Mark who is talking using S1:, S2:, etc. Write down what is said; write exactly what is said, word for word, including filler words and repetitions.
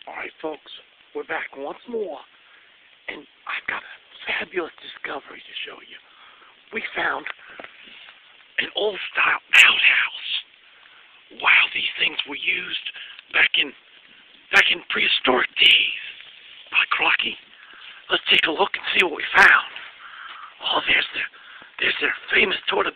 S1: Alright folks, we're back once more, and I've got a fabulous discovery to show you. We found an old-style outhouse. Wow, these things were used back in back in prehistoric days. By Crocky, let's take a look and see what we found. Oh, there's their, there's their famous totem